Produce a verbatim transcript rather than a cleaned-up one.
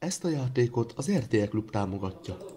Ezt a játékot az er té el Klub támogatja.